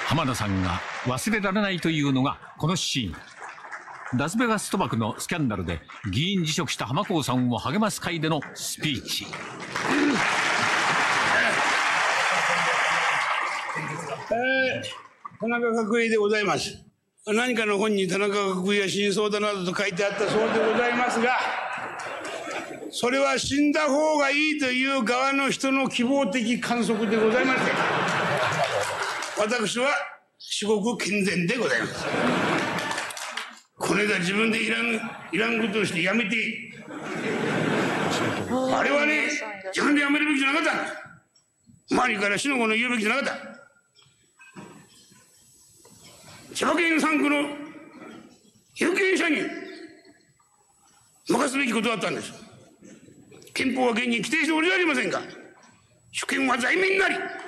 浜田さんが忘れられないというのがこのシーン。ラスベガス賭博のスキャンダルで議員辞職した浜公さんを励ます会でのスピーチ。 田中角栄でございます。何かの本に田中角栄は死にそうだなどと書いてあったそうでございますが、それは死んだ方がいいという側の人の希望的観測でございまして、私は至極健全でございます。これが自分でいらんことをしてやめて、あれはね、自分でやめるべきじゃなかった。周りから死の子の言うべきじゃなかった。千葉県3区の有権者に任すべきことだったんです。憲法は現に規定しておりませんが、主権は財民なり。